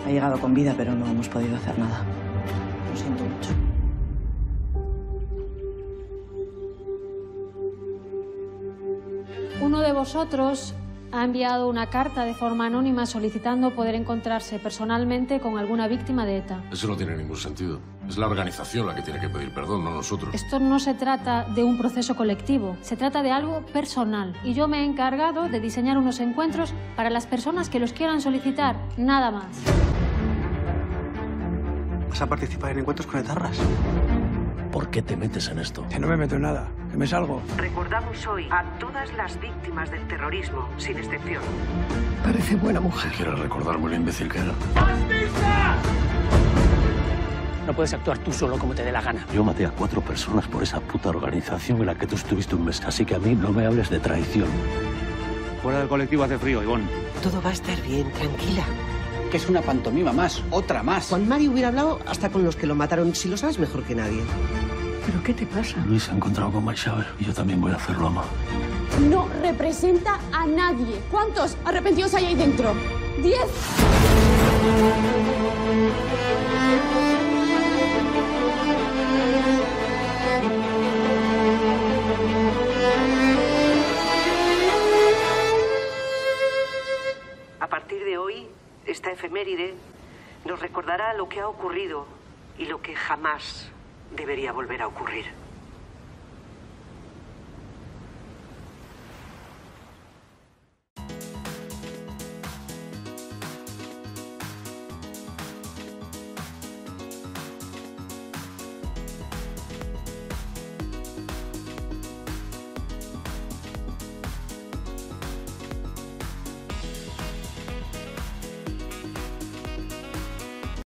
Ha llegado con vida, pero no hemos podido hacer nada. Lo siento mucho. Uno de vosotros ha enviado una carta de forma anónima solicitando poder encontrarse personalmente con alguna víctima de ETA. Eso no tiene ningún sentido. Es la organización la que tiene que pedir perdón, no nosotros. Esto no se trata de un proceso colectivo, se trata de algo personal. Y yo me he encargado de diseñar unos encuentros para las personas que los quieran solicitar, nada más. ¿Vas a participar en encuentros con etarras? ¿Por qué te metes en esto? Que no me meto en nada, que me salgo. Recordamos hoy a todas las víctimas del terrorismo, sin excepción. Parece buena mujer. ¿Quieres recordarme lo imbécil que era? No puedes actuar tú solo como te dé la gana. Yo maté a 4 personas por esa puta organización en la que tú estuviste un mes, así que a mí no me hables de traición. Fuera del colectivo hace frío, Ivonne. Todo va a estar bien, tranquila. Que es una pantomima más, otra más. Juan Mari hubiera hablado hasta con los que lo mataron, si lo sabes mejor que nadie. ¿Pero qué te pasa? Luis se ha encontrado con Maixaber y yo también voy a hacerlo, ama. No representa a nadie. ¿Cuántos arrepentidos hay ahí dentro? 10. A partir de hoy, esta efeméride nos recordará lo que ha ocurrido y lo que jamás debería volver a ocurrir.